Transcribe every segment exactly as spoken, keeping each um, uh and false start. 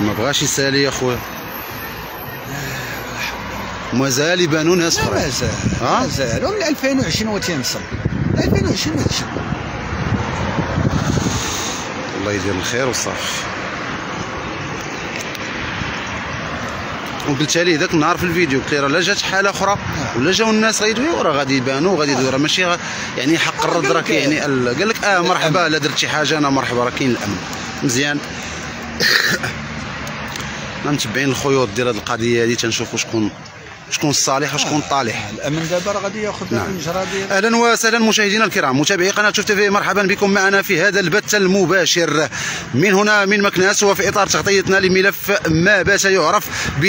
ما بغاش يسالي يا خويا. مازال يبانوا ناس اخرى. مازال مازال ومن ألفين وعشرين هو تينصب. ألفين وعشرين هادشي. الله يدير الخير وصافي. وقلت ليه ذاك النهار في الفيديو قلت ليه راه لا جات حاله اخرى ولا جاو الناس غيدويو راه غادي يبانوا غادي يديروا، راه ماشي يعني حق الرد راه يعني قال لك اه مرحبا لا درت شي حاجه انا مرحبا راه كاين الامن مزيان. متبعين الخيوط ديال هذه القضيه هذه تنشوفوا شكون شكون الصالح وشكون الطالح. الامن دابا راه غادي ياخذ المجرى ديالو. اهلا وسهلا مشاهدينا الكرام متابعي قناه شوف تيفي، مرحبا بكم معنا في هذا البث المباشر من هنا من مكناس، وفي اطار تغطيتنا لملف ما بات يعرف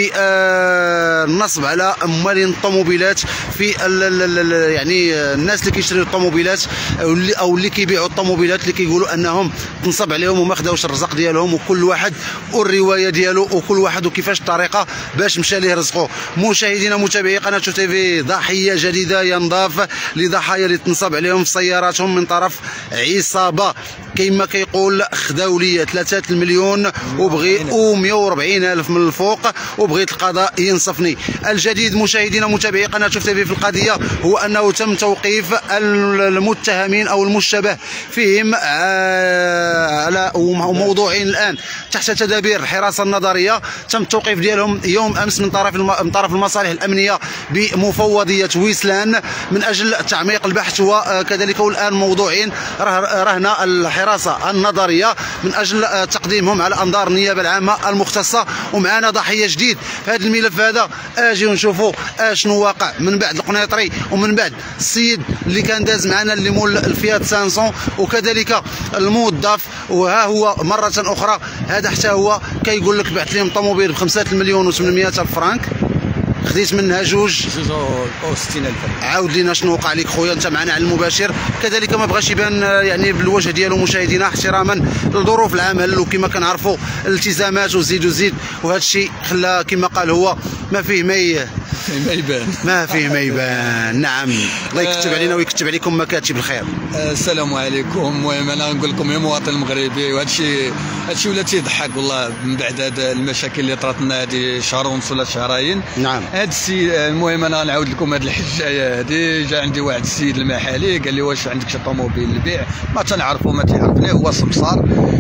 بالنصب على اموال الطوموبيلات في يعني الناس اللي كيشريو الطوموبيلات او اللي او اللي كيبيعوا الطوموبيلات اللي كيقولوا انهم تنصب عليهم وما خداوش الرزق ديالهم، وكل واحد والروايه ديالو وكل واحد وكيفاش الطريقه باش مشى ليه رزقه. مشاهدينا متابعي قناه شوف تيفي، ضحيه جديده ينضاف لضحايا اللي تنصب عليهم في سياراتهم من طرف عصابه كما كيقول خداو لي ثلاثة المليون وبغي ومئة وأربعين ألف من الفوق وبغيت القضاء ينصفني. الجديد مشاهدينا متابعي قناه شوف تيفي في القضيه هو انه تم توقيف المتهمين او المشتبه فيهم على موضوعين الان تحت تدابير الحراسه النظريه. تم التوقيف ديالهم يوم امس من طرف من طرف المصالح الامنيه بمفوضيه ويسلان من اجل تعميق البحث، وكذلك الان موضوعين رهن الحراسه النظريه من اجل تقديمهم على انظار النيابه العامه المختصه. ومعنا ضحيه جديد في هذا الملف هذا، اجي ونشوفوا اشنو واقع من بعد القنيطري ومن بعد السيد اللي كان داز معنا اللي مول الفيات سانسون وكذلك الموظف. وها هو مره اخرى هذا حتى هو كيقول لك بعت لهم طوموبيل ب خمسة مليون وثمانمئة الف فرانك، خديت منها جوج جوج وستين ألف. عاود لينا شنو وقع لك خويا انت معنا على المباشر. كذلك ما بغاش يبان يعني بالوجه ديالو مشاهدينا احتراما لظروف العمل وكما كنعرفوا الالتزامات وزيد وزيد، وهذا الشيء خلى كما قال هو ما فيه ما ما يبان ما فيه ما يبان. نعم الله يكتب علينا ويكتب عليكم مكاتب الخير. السلام عليكم. المهم انا نقول لكم يا مواطن المغربي، وهذا الشيء هذا الشيء ولا تيضحك والله من بعد هذه المشاكل اللي طرات لنا هذه شهر ونص ولا شهرين. نعم هذا السيد المهم انا نعاود لكم هذه الحجايه هذه. جا عندي واحد السيد المحلي قال لي واش عندك شي طوموبيل للبيع؟ ما تنعرفو ما تيعرفني، هو سمسار.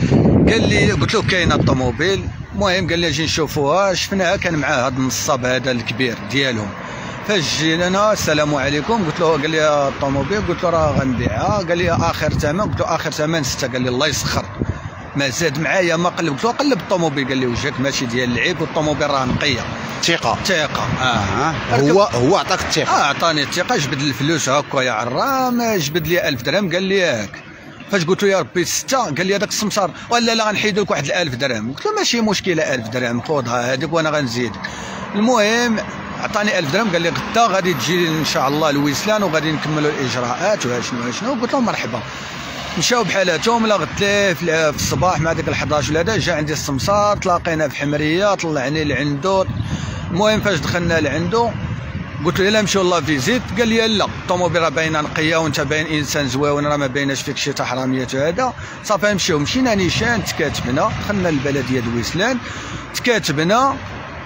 قال لي قلت له كاينه الطوموبيل. المهم قال لي اجي نشوفوها. شفناها كان معاه هذا النصاب هذا الكبير ديالهم. فاش جينا انا السلام عليكم قلت له، قال لي الطوموبيل، قلت له راه غنبيعها. قال لي اخر ثمن، قلت له اخر ثمن ستة. قال لي الله يسخر ما زاد معايا ما قلب. قلت له قلب الطوموبيل. قال لي وجهك ماشي ديال العيب والطوموبيل راه نقيه. ثقه ثقه اه, آه. هو هو عطاك الثقه. اه عطاني الثقه. جبد الفلوس هكا يا عرام، جبد لي ألف درهم. قال لي ياك. فاش قلت له يا ربي ستة، قال لي هذاك السمسار ولا لا غنحيدوا لك واحد الألف درهم. قلت له ماشي مشكله ألف درهم خذها هذيك وانا غنزيدك. المهم عطاني ألف درهم. قال لي غدا غادي تجي ان شاء الله لويسلان وغادي نكملوا الاجراءات وشنو شنو. قلت له مرحبا. مشاو بحالاتهم. لا غدت ليه في الصباح مع ديك الحداش ولا هذا. جا عندي السمسار تلاقينا في حمريه طلعني لعنده. المهم فاش دخلنا لعنده قلت له يلا نمشيو لا فيزيت. قال لي لا الطوموبيل راه باينه نقيه وانت باين انسان زويون راه ما بايناش فيك شي تاع حراميه هذا. صافي نمشيو. مشينا نيشان تكاتبنا دخلنا للبلديه د ويسلان تكاتبنا.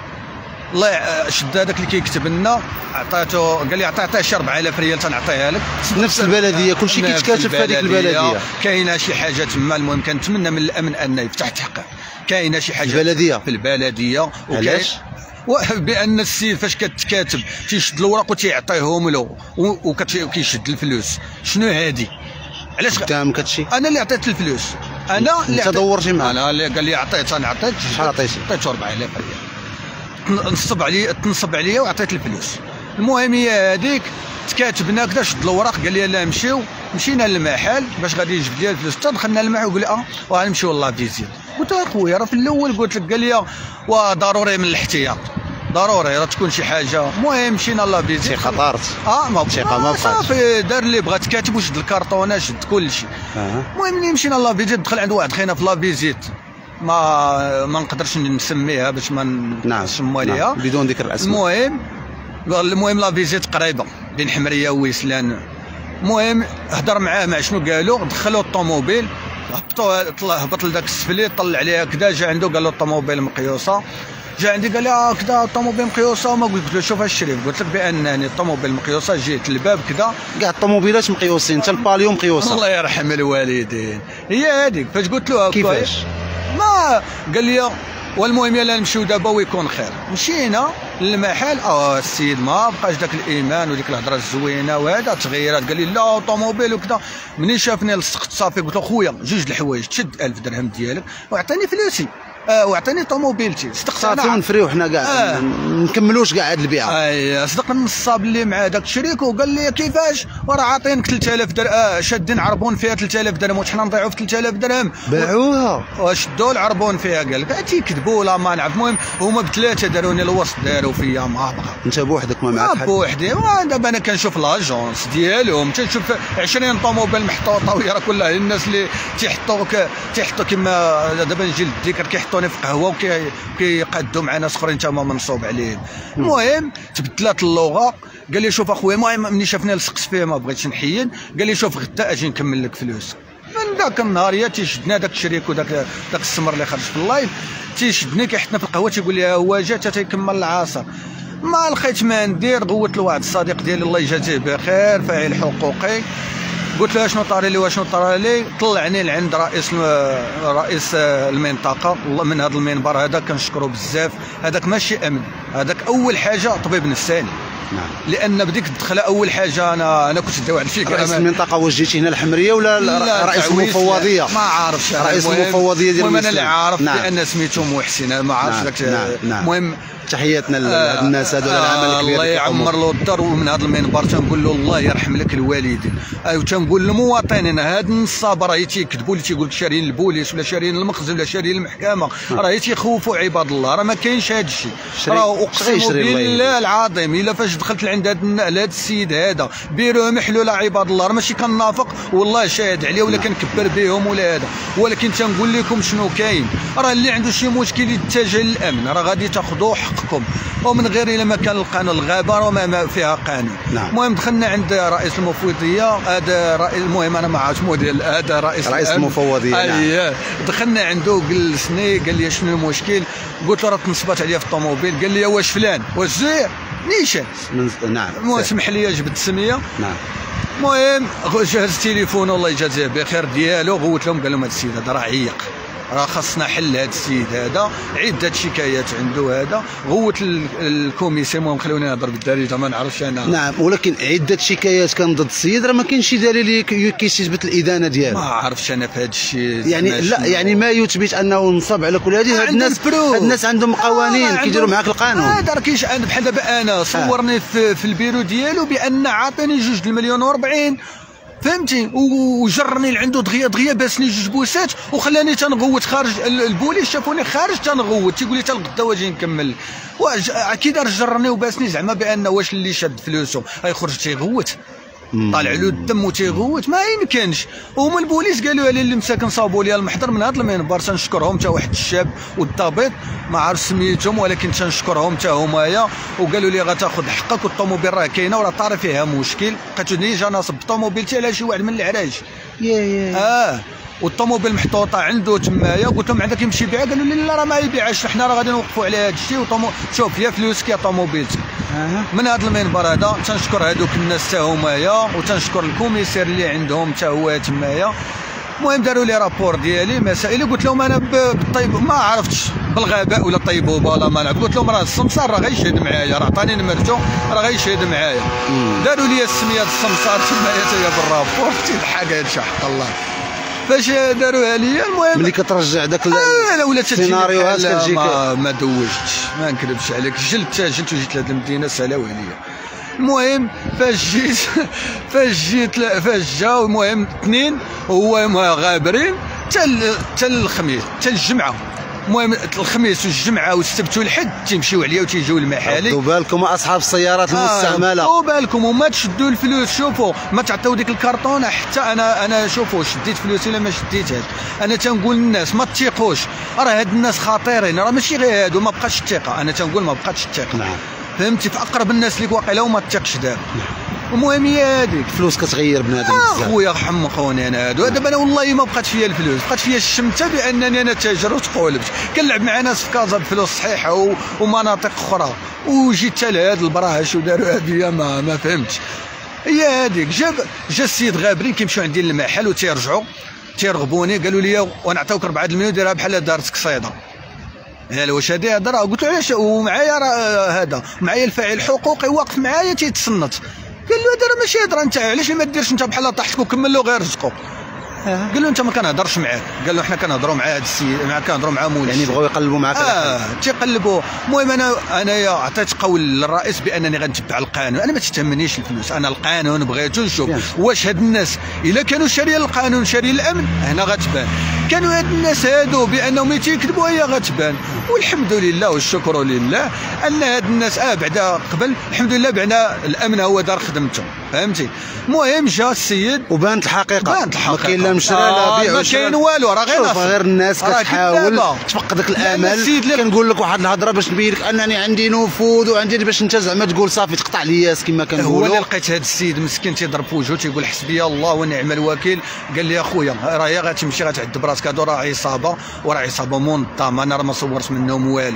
الله شد هذاك اللي كيكتب لنا عطاتو. قال لي عطيه شي أربعة آلاف ريال تنعطيها لك. نفس البلديه كلشي كيتكاتب في هذيك البلديه. كاينه شي حاجه تما. المهم كنتمنى من الامن انه يفتح تحقيق. كاينه شي حاجه في البلديه في البلديه. علاش؟ بان السيد فاش كتكاتب تيشد الاوراق وتيعطيهم له وكيشد الفلوس. شنو هادي؟ علاش قدامك هادشي؟ انا اللي عطيت الفلوس. انا اللي انت دورتي معاه. انا اللي قال لي عطيت. انا عطيت. شحال عطيتي؟ عطيته أربعة آلاف ريال. نصب علي تنصب عليا وعطيت الفلوس. المهم هي هذيك تكاتبنا كذا شد الاوراق. قال لي لا نمشيو. مشينا للمحل باش غادي يجبد لي الفلوس. حتى دخلنا للمحل وقال لي اه وغنمشيو لا فيزيت. قلت له اخويا راه في الاول قلت لك. قال لي وضروري من الاحتياط ضروري راه تكون شي حاجه. المهم مشينا لا فيزيت. ثقه طارت. اه ما ثقه ما بقاتش. صافي دار اللي بغات كاتب وشد الكارطونه شد كل شيء. المهم ملي مشينا لا فيزيت دخل عند واحد خينا في لا فيزيت ما ما نقدرش نسميها باش ما نسموا عليها بدون ذكر الاسماء. المهم المهم لا فيزيت قريبه بين حمريه وويسلان. المهم هضر معاه مع شنو قالوا. دخلوا الطوموبيل هبطوا طلع هبط لذاك السفلي طلع عليها كذا، جا عنده قال له الطوموبيل مقيوسه، جا عندي قال لي اه كذا الطوموبيل مقيوسه، وما قلت له شوف الشريف قلت لك بانني الطوموبيل مقيوسه، جيت الباب كذا كاع الطوموبيلات مقيوسين حتى الباليو مقيوسه. الله يرحم الوالدين هي هذيك. فاش قلت له كيفاش؟ ما قال لي والمهم يلا نمشيو دابا ويكون خير. مشينا للمحل، اه السيد ما بقاش داك الايمان وديك الهضره الزوينه وهذا تغيرات، قال لي لا طوموبيل وكذا. منين شافني لصقت صافي قلت له خويا جوج الحوايج، تشد ألف درهم ديالك وعطيني فلوسي، آه وعطيني طوموبيلتي. صدقت انا ونفريو حنا كاع آه. نكملوش كاع هاد البيعه. اي صدق النصاب اللي مع داك الشريك وقال لي كيفاش وراه عاطينك ثلاثة آلاف درهم، آه شادين عربون فيها ثلاثة آلاف درهم وحنا نضيعوا في ثلاثة آلاف درهم. باعوها وشدوا العربون فيها، قال لك تيكذبوا ولا ما نعرف. المهم هما بثلاثه داروني الوسط، داروا فيا ما بقى. انت بوحدك ما معك حد؟ بوحدي. دابا انا كنشوف لاجونس ديالهم تنشوف عشرين طوموبيل محطوطه وهي راه كلها الناس اللي تيحطوك تيحطوا كما دابا نجي للذكر كيحطوني في قهوه وكيقادوا مع ناس اخرين تما منصوب عليهم. المهم تبدلات اللغه، قال لي شوف اخويا، المهم ملي شافني لصقت فيه ما بغيتش نحيد، قال لي شوف غدا اجي نكمل لك فلوس. من ذاك النهار يا تيشدنا داك الشريك وداك داك السمر اللي خرج في اللايف تيشدني كيحطنا في القهوه تيقول لي ها هو جا حتى تيكمل العصر. ما لقيت ما ندير، غوت لواحد الصديق ديالي الله يجازيه بخير فاعل حقوقي، قلت له شنو طاري لي واشنو طاري لي، طلعني لعند رئيس رئيس المنطقه. والله من هذا المنبر هذا كنشكرو بزاف، هذاك ماشي امن، هذاك اول حاجه طبيب نفساني. نعم. لان بديك الدخله اول حاجه انا انا كنت داوي على الفكره. رئيس المنطقه واش جيتي هنا الحمريه ولا لا رئيس المفوضيه؟ ما عارفش رئيس المفوضيه ديال المهم انا اللي عارف. نعم. لان سميتو محسن ما عارفش داك. المهم نعم. تحياتنا لهاد الناس هذول العمل الكبير. الله يعمر له الدار. ومن هذا المنبر تنقول له الله يرحم لك الوالدين، وتنقول للمواطنين هاد النصاب راه تيكذبوا لي تيقول لك شاريين البوليس ولا شاريين المخزن ولا شاريين المحكمه، راه تيخوفوا عباد الله، راه ما كاينش هذا الشيء. راه اقسم بالله العظيم الا فاش دخلت لعند هذا السيد هذا بيروه محلوله عباد الله، راه ماشي كنافق والله شاهد عليه ولا كنكبر بهم ولا هذا، ولكن تنقول لكم شنو كاين. راه اللي عنده شي مشكل يتجه للامن، راه غادي تاخذوا حقكم، ومن غير الا ما كان القانون الغابه وما فيها قانون. المهم نعم. دخلنا عند رئيس المفوضيه، هذا رئيس المهم انا ما عرفتش موديل، هذا رئيس رئيس المفوضيه. نعم. دخلنا عنده جلسني قال لي شنو المشكل، قلت له راه تنصبت عليا في الطوموبيل، قال لي واش فلان واش زير نيشان. نعم. المهم سمح لي جبت السميه. نعم. المهم جهز التليفون الله يجازيه بخير ديالو، غوت لهم قال لهم هذا السيد هذا راه عيق، راه خاصنا حل هذا السيد هذا، عده شكايات عنده هذا. غوت الكوميسي، المهم خلوني نهضر بالدارجه ما نعرفش انا. نعم. ولكن عده شكايات كان ضد السيد، راه ما كاينش شي دليل كيثبت الادانه ديالو. ما عرفش انا في هذا الشيء يعني لا يعني ما يثبت انه نصب على كل هذه. هاد الناس هاد الناس عندهم قوانين كيديروا معاك القانون. هذا راه كاينش بحال دابا انا صورني آه. في, في البيرو ديالو بان عاطيني جوج المليون وربعين فهمتي، وجرني لعندو دغيا دغيا باسني جوج بوسات وخلاني تنغوت خارج. البوليس شافوني خارج تنغوت تيقول لي حتى الغدا واجي نكمل. اكيد راه جرني وباسني زعما بان واش اللي شاد فلوسه غيخرج تيغوت، طالع له الدم وتيغوت، ما يمكنش. وهما البوليس قالوا لي اللي مساكن صابوا لي المحضر من هذا المنبر، تنشكرهم حتى واحد الشاب والضابط ما عرف سميتهم ولكن تنشكرهم حتى همايا، وقالوا لي غتاخذ حقك والطوموبيل راه كاينه وراه طاري فيها مشكل. لقيت نيجا ناصب طوموبيلتي على شي واحد من العراج. يا يا اه والطوموبيل محطوطه عنده تمايا. قلت لهم عندك يمشي بيعها، قالوا لي لا راه ما يبيعهاش، حنا راه غادي نوقفوا على هذا الشيء. وطومو شوف يا فلوسك يا طوموبيلتك. أه. من هذا المنبر هذا تنشكر هذوك الناس حتى همايا، وتنشكر الكوميسير اللي عندهم حتى هو تمايا. المهم داروا لي رابور ديالي مسائل. قلت لهم انا بالطيب ما عرفتش بالغباء ولا طيبوبه ولا ما نعرف. قلت لهم راه السمسار راه غيشهد معايا، راه عطاني نمرته راه غيشهد معايا. داروا لي السميه السمسار تمايا حتى بالرابور تيضحك هذا حق الله فاش داروها ليا. المهم ملي كترجع داك آه ولا السيناريوهات كتجيك ما, ما دوجتش ما نكذبش عليك، جلت جلت وجيت لهاد المدينه سالاو عليا. المهم فاش جيت فاش جيت فاش جاو المهم اثنين هو غابرين حتى الخميس حتى الجمعه. المهم الخميس والجمعه والسبت والحد تيمشيو عليا وتيجيو المحالي. خذوا بالكم اصحاب السيارات المستعمله، خذوا آه بالكم وما تشدوا الفلوس. شوفوا ما تعطيو ديك الكرتونه حتى انا انا شوفوا شديت فلوسي ولا ما شديتهاش. انا تنقول للناس ما تثيقوش، راه هاد الناس خطيرين، راه ماشي غير هادو ما بقاش الثقه. انا تنقول ما بقاتش الثقه. نعم. فهمتي في اقرب الناس ليك واقيلا وما تثقش دابا. المهم هي هذيك الفلوس كتغير بنادم آه بزاف. خويا حمقوني انا هادو دابا انا والله ما بقات فيا الفلوس، بقات فيا الشمته بانني انا تاجر وتقولبت كنلعب مع ناس في كازا بفلوس صحيحه و... ومناطق اخرى، وجيت حتى لهاد البراهش وداروها بيا ما ما فهمتش. هي هذيك جاب جا السيد غابرين كيمشيو عندي للمحل وتيرجعوا تيرغبوني قالوا لي ونعطيوك أربعة المليون ديرها بحال دارتك صيده. قال واش هادي هضره؟ قلت له علاش؟ ومعايا راه هذا معايا الفاعل الحقوقي واقف معايا تيتصنت. قال له هذا راه ماشي هضره، انت علاش ما ديرش انت بحال طاحتك وكمل له غير رزقه. قال له انت ما كنهضرش معاك، قال له حنا كنهضروا مع هذا السيد، مع كنهضروا مع مولاي يعني بغاو يقلبوا معاك. اه تيقلبوا. المهم انا انايا عطيت قول للرئيس بانني غنتبع القانون، انا ما تهمنيش الفلوس، انا القانون بغيتو نشوف واش هاد الناس الا كانوا شاريين القانون شاريين الامن هنا غتبان، كانوا هاد الناس هادو بانهم تيكذبوا هي غتبان. والحمد لله والشكر لله ان هاد الناس اه بعدا قبل الحمد لله بعنا الامن هو دار خدمته، فهمتي. المهم جا السيد وبانت الحقيقه، بانت الحقيقه ما كاين لا مشرى لا بيع ما كاين والو، راه غير غير الناس كتحاول تفقدك الامل. كنقول لك واحد الهضره باش نبين لك انني عندي نفوذ وعندي باش انت زعما تقول صافي تقطع الياس كما كنقولوا. هو اللي لقيت هذا السيد مسكين تيضرب في وجهه تيقول حسبي الله ونعم الوكيل. قال لي اخويا راه يا غتمشي غتعد براسك، هادو راه عصابه وراه عصابه منظمه، انا راه ما صورت منهم والو.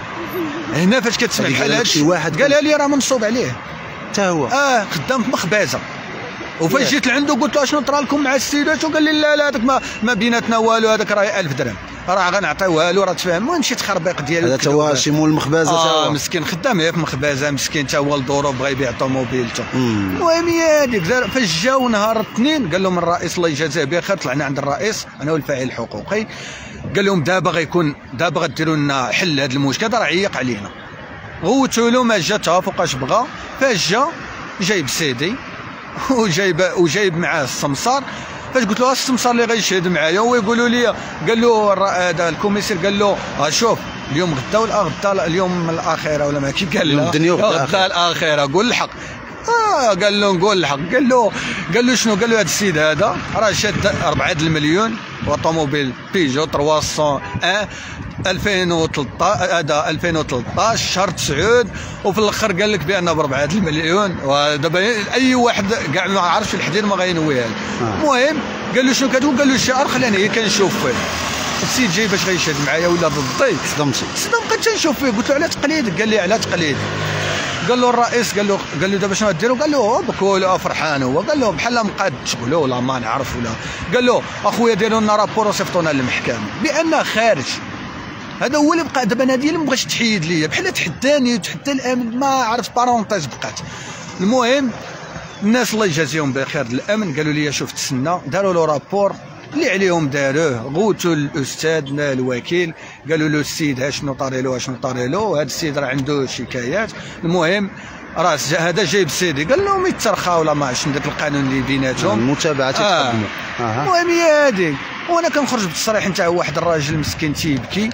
هنا فاش كتسمع بحال هادشي واحد قالها لي راه منصوب عليه حتى هو اه خدام في مخبازه. وفاش جيت لعندو قلت له اشنو طرا لكم مع السيدات؟ وقال لي لا لا هذاك ما, ما بيناتنا والو، هذاك راه ألف درهم راه غنعطيوها له راه تفاهم. المهم مشيت خربيق ديالو هذا تا هو شي مول المخبازه تا اه هو مسكين خدام في مخبازه مسكين تا هو لدورو بغا يبيع طوموبيلته. المهم هي هذيك فاش جاو نهار الاثنين قال لهم الرئيس الله يجازيه بخير، طلعنا عند الرئيس انا والفاعل الحقوقي، قال لهم دابا غيكون دابا غديروا لنا حل هذا المشكل، راه عيق علينا. غوتوا له ما جا تا فوقاش بغا. فاش جا جايب سيدي وجايب وجايب معاه السمسار. فاش قلت له السمسار اللي غيشهد معايا هو يقولوا لي، قال له هذا الكوميسير قال له ها شوف اليوم غدا ولا غدا اليوم الاخره ولا ما كي قال له الدنيا غدا الاخره قول الحق. اه قال له نقول الحق. قال له قال له شنو؟ قال له هذا السيد هذا راه شاد أربعة المليون وطوموبيل بيجو ثلاثمية وواحد ألفين وثلاثطاش هذا ألفين وثلاثطاش شهر تسعود، وفي الاخر قال لك بان ب أربعة المليون. ودابا اي واحد كاع ما عارفش الحديد ما غينويها. المهم قال له شنو كتقول؟ قال له الشعر خلينا هي كنشوف فيه. السيد جاي باش غيشهد معايا ولا ضدي صدمتي صدم بقيت تنشوف فيه. قلت له على تقليد؟ قال لي على تقليد. قال له الرئيس قال له قال له دابا شنو ديروا؟ قال له بكول فرحان هو. قال له بحال مقاد تشغلوا ولا ما نعرف ولا. قال له اخويا ديروا لنا رابور وصيفطونا للمحكمه بان خارج. هذا هو اللي بقى دابا. انا ديالي ما بغاش تحيد ليا بحال تحداني وتحدى الامن ما عرفت بارونتيز بقات. المهم الناس الله يجازيهم بخير الامن قالوا لي شوف تسنى، داروا له رابور اللي عليهم داروه. غوتوا الاستاذ الوكيل قالوا له السيد ها شنو طاري له شنو طاري له، هذا السيد راه عنده شكايات. المهم راه هذا جايب سيدي قال لهم يترخاو ولا ما عرفتش داك القانون اللي بيناتهم المتابعه تتقدموا. المهم هي هذيك. وانا كنخرج بالتصريح نتاع واحد الراجل مسكين تيبكي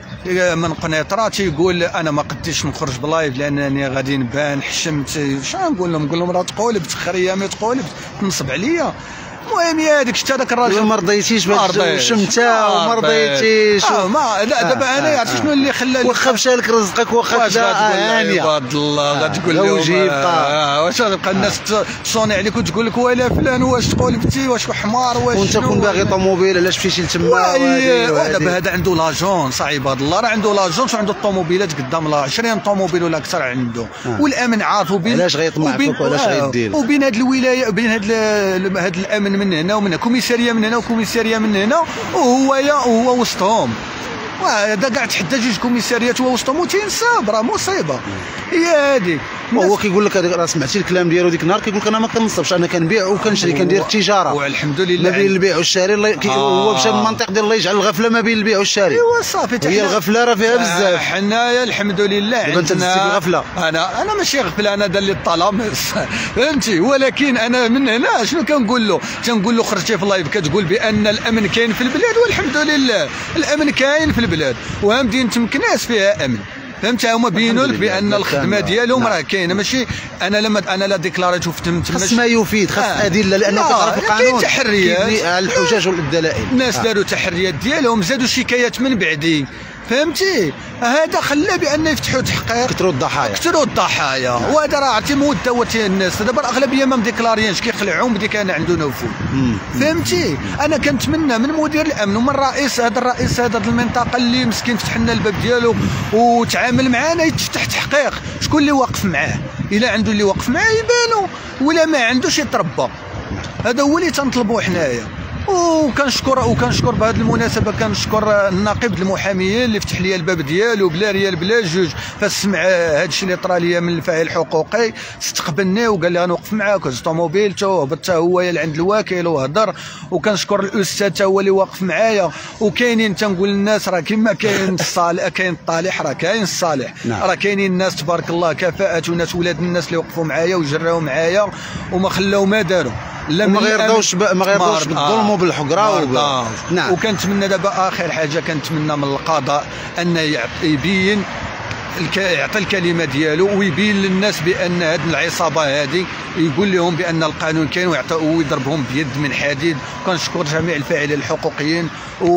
من قنيطره تيقول انا ما قديتش نخرج بلايف لانني غادي نبان حشمت. شنو نقول لهم؟ نقول لهم راه تقولبت خريه ما تقولبت تنصب عليا. المهم هي هذيك شتا داك الراجل ما رضيتيش باش شمته وما رضيتيش. اه ما لا دابا انا عرفتي شنو اللي خلى واخا مشى لك رزقك واخا خدا هانيه عباد الله غتقول لهم يبقى واش غتبقى الناس تصوني عليك وتقول لك ولا فلان واش تقولبتي واش حمار واش وانت كون باغي طوموبيل علاش مشيتي لتما؟ دابا هذا عنده لاجونس عباد الله، راه عنده لاجونس وعنده الطوموبيلات قدام لا عشرين طوموبيل ولا اكثر عنده. والامن عارفو بين علاش غيطمع فيك وعلاش غيدير وبين هذه الولايه وبين هذا هذا الامن من هنا ومن هنا كوميساريه من هنا وكوميساريه من هنا وهو يا وهو وسطهم. وهذا كاع تحدى جوج كوميساريات هو وسطهم وتينصاب راه مصيبه هي هذيك. وهو كيقول لك راه سمعتي الكلام ديالو ديك النهار كيقول لك انا ما كنصبش انا كنبيع وكنشري كندير التجاره والحمد لله ما بين البيع والشراء. هو مشى للمنطق ديال الله يجعل الغفله ما بين البيع والشراء. ايوا صافي هي الغفله راه فيها بزاف. حنايا الحمد لله دابا انت دزتي في الغفله. انا انا ماشي غفله انا دار لي الطلامس فهمتي. ولكن انا من هنا شنو كنقول له؟ تنقول له خرجتي في اللايف كتقول بان الامن كاين في البلاد والحمد لله الامن كاين في البلاد وغادي نتمك ناس فيها امن. فهمت؟ هما بينوا لك بان الخدمه ديالهم راه كاينه. ماشي انا لما انا لا ديكلاريت وفتمت خاص ما يفيد خاص آه. ادله لانك تعرف القانون تحريات الحجاج والدلائل. الناس آه. داروا تحريات ديالهم زادوا شكايات من بعدي فهمتي؟ هذا خلى بان يفتحوا تحقيق، كثروا الضحايا كثروا الضحايا، وهذا راه عرفتي مده وتي الناس دابا الاغلبيه ما مديكلاريينش كيخلعوهم بدي كان عنده نفوذ. فهمتي؟ انا كنتمنى من مدير الامن ومن الرئيس، هذا الرئيس هذا المنطقه اللي مسكين فتح لنا الباب ديالو وتعامل معنا، يتفتح تحقيق شكون اللي واقف معاه، الا عنده اللي واقف معاه يبانوا، ولا ما عندوش يتربى. هذا هو اللي تنطلبوا حنايا. وكنشكر وكنشكر بهذه المناسبه كنشكر النقيب المحاميين اللي فتح لي الباب ديالو بلا ريال بلا جوج، فسمع هذا الشيء اللي طرا ليا من الفاعل الحقوقي، استقبلني وقال لي غنوقف معاك، هز طوموبيلته هبط هو لعند الوكيل وهضر. وكنشكر الاستاذ تا هو اللي واقف معايا. وكاينين تنقول للناس راه كما كاين الصالح كاين الطالح، راه كاين الصالح، راه كاينين الناس تبارك الله كفاءات وناس ولاد الناس اللي وقفوا معايا وجراو معايا وما خلاو ما داروا، لا ما غيرضوش ما غيرضوش بالظلم وبالحقره وب... نعم. وكنتمنى دابا اخر حاجه كنتمنى من القضاء ان يبين يعطي الكلمه ديالو ويبين للناس بان هذه العصابه هذه، يقول لهم بان القانون كاين ويضربهم بيد من حديد. كنشكر جميع الفاعلين الحقوقيين.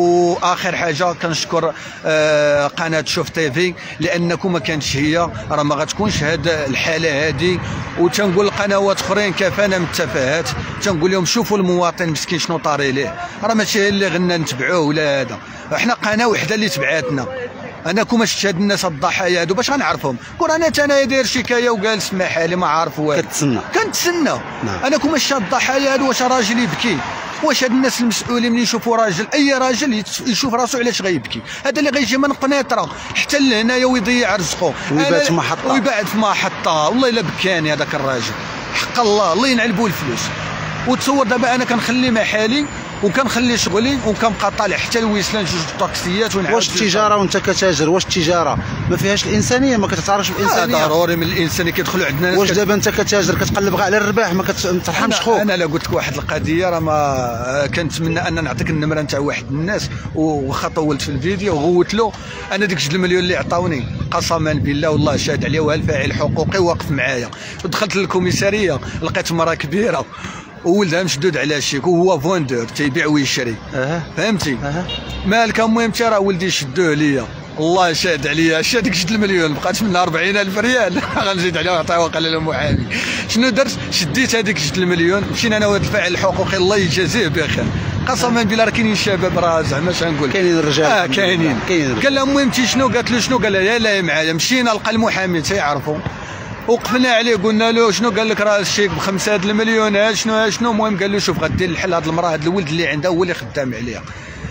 واخر حاجه كنشكر آه قناه شوف تيفي، لانكم ما كانتش هي راه ما غتكونش هذه الحاله هذه. وتنقول لقنوات اخرين كفانا من التفاهات، تنقول لهم شوفوا المواطن مسكين شنو طاري ليه، راه ماشي هي اللي غنى نتبعوه ولا هذا، احنا قناه وحده اللي تبعاتنا. انا كون شفت هاد الناس الضحايا هادو باش غنعرفهم؟ كون انا انا داير شكايه وجالس مع حالي ما عارف والو، كتسنى كنتسنى. نعم. انا كون شفت الضحايا هادو واش راجل يبكي؟ واش هاد الناس المسؤولين ملي يشوفوا راجل، اي راجل يشوف راسو علاش غيبكي؟ هذا اللي غيجي من قنيطره حتى لهنايا ويضيع رزقه ويبات في محطه ويبعد في محطه. والله الا بكاني هذاك الراجل، حق الله الله ينعلبوا الفلوس. وتصور دابا انا كنخلي مع حالي وكنخلي شغلي وكنبقى طالع حتى لويسلان جوج طاكسيات ونعاود. واش التجاره وانت كتاجر، واش التجاره ما فيهاش الانسانيه؟ ما كتتعرفش بالانسانيه؟ آه ضروري من الانسانيه كيدخلوا عندنا. واش دابا انت كتاجر كتقلب غير على الربح ما كترحمش خوك؟ انا لا قلت لك واحد القضيه، راه ما كنتمنى ان نعطيك النمره نتاع واحد الناس، وخا طولت في الفيديو وغوت له. انا ديك جوج المليون اللي عطاوني قسما بالله والله شاهد عليه، وها الفاعل الحقوقي واقف معايا. ودخلت للكوميساريه لقيت مراه كبيره وولدها مشدود على شيك وهو فوندور تيبيع ويشري. أه. فهمتي؟ أه. مالك المهم راه ولدي شدوه ليا، الله شاد عليا، شاد ديك جوج المليون بقات منها أربعين ألف ريال غنزيد عليها ونعطيها قال له المحامي. شنو درت؟ شديت هذيك جوج المليون، مشينا انا وهذا الفاعل الحقوقي الله يجازيه بخير، قسما بالله راه كاينين الشباب راه زعما اش نقول، كاينين الرجال اه كاينين. قال لها المهم تي شنو؟ قالت له شنو؟ قال لها لا معايا. مشينا لقى المحامي تيعرفوا، وقفنا عليه قلنا له شنو؟ قال لك راه الشيك بخمسة هاد المليون ها شنو ها شنو. المهم قال له شوف غدير الحل، هاد المراه هاد الولد اللي عندها هو اللي خدام عليها.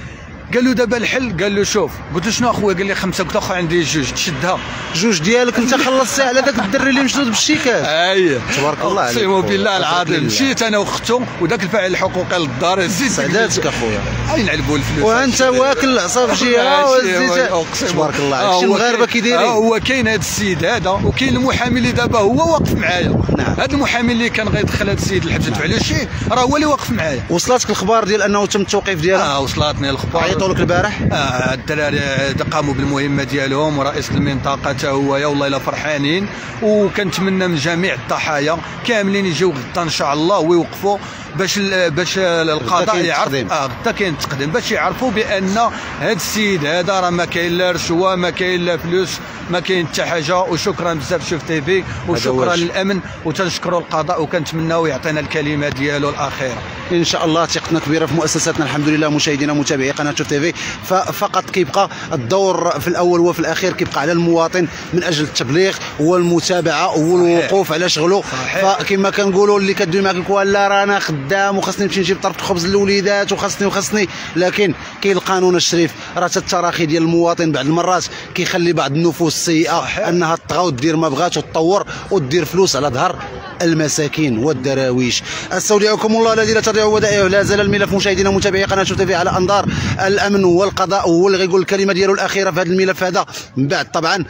قال له دابا الحل؟ قال له شوف. قلت له شنو اخويا؟ قال لي خمسه. قلت له اخويا عندي جوج. تشدها جوج ديالك انت خلصتها على داك الدري اللي مشدود بالشيكات. اييه تبارك الله عليك. اقسم بالله العظيم مشيت انا واختو وداك الفاعل الحقوقي للدار، زيد سعداتك اخويا. اي نعلبوا الفلوس وانت واكل العصا في جهه وزيت. تبارك الله عليك. شي المغاربه كيدايرين. هو كاين هذا السيد هذا وكاين المحامي اللي دابا هو واقف معايا. نعم. هذا المحامي اللي كان غيدخل هذا السيد الحبس يدفع له شي راه هو اللي واقف معايا. وصلتك الخبار ديال انه تم التوقيف ديالها؟ اه وصلتني الخبار. عيطوا لك البارح؟ آه الدراري قاموا بالمهمه ديالهم ورئيس المنطقه حتى هو يا والله الا فرحانين. وكنتمنى من جميع الضحايا كاملين يجيو غدا ان شاء الله ويوقفوا باش باش القضاء يعرف. اه غدا كاين التقديم باش يعرفوا بان هذا السيد هذا راه ما كاين لا رشوه ما كاين لا فلوس ما كاين حتى حاجه. وشكرا بزاف شوف تيفي وشكرا للامن وتنشكروا القضاء وكنتمناو يعطينا الكلمه ديالو الاخيره ان شاء الله. ثقتنا كبيره في مؤسساتنا الحمد لله. مشاهدينا ومتابعي قناه شوف تيفي، ففقط كيبقى الدور في الاول وفي الاخير كيبقى على المواطن من اجل التبليغ والمتابعه والوقوف على شغله. فكما كنقولوا اللي كدوي معاك يقول لا رانا خدام وخاصني نمشي نجيب طرف الخبز للوليدات وخاصني وخاصني، لكن كاين القانون الشريف. راه التراخي ديال المواطن بعض المرات كيخلي بعض النفوس السيئه انها تطغى ودير ما بغات وتطور ودير فلوس على ظهر المساكين والدراويش. استودعكم الله الذي لا تضيع ودائعه. لا زال الملف مشاهدينا ومتابعي قناه شوف تيفي على انظار الامن والقضاء، هو اللي غيقول الكلمه ديالو الاخيره في هذا الملف هذا. من بعد طبعا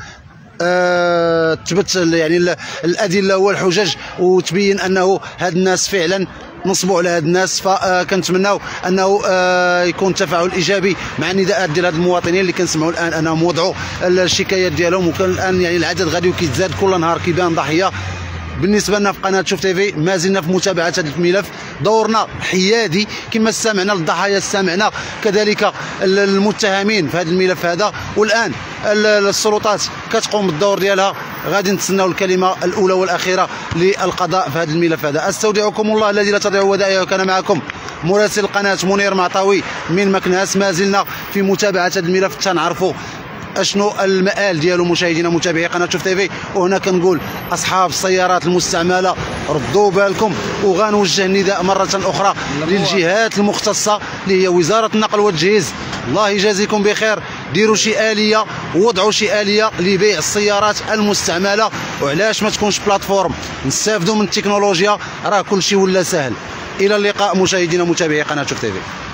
أه تثبت يعني الادله والحجج وتبين انه هاد الناس فعلا نصبوا على هاد الناس. فكنتمناو انه أه يكون تفاعل ايجابي مع النداءات ديال هاد المواطنين اللي كنسمعوا الان انهم وضعوا الشكايات ديالهم، وكان الان يعني العدد غادي وكيتزاد كل نهار كيبان ضحيه بالنسبه لنا في قناه شوف تيفي ما زلنا في متابعه هذا الملف، دورنا حيادي كما استمعنا للضحايا، استمعنا كذلك المتهمين في هذا الملف هذا، والان السلطات كتقوم بالدور ديالها. غادي نتسناو الكلمه الاولى والاخيره للقضاء في هذا الملف هذا. استودعكم الله الذي لا تضيع ودائعه. كان معكم مراسل القناه منير معطاوي من مكناس. ما زلنا في متابعه هذا الملف تنعرفوا اشنو المآل ديالو مشاهدينا متابعي قناه شوف تيفي. وهنا كنقول اصحاب السيارات المستعمله ردوا بالكم، وغنوجه النداء مره اخرى للجهات المختصه اللي هي وزاره النقل والتجهيز. الله يجازيكم بخير، ديروا شي آلية، وضعوا شي آلية لبيع السيارات المستعمله، وعلاش ما تكونش بلاتفورم نستافدوا من التكنولوجيا، راه كل شيء ولا سهل. الى اللقاء مشاهدينا متابعي قناه شوف تيفي.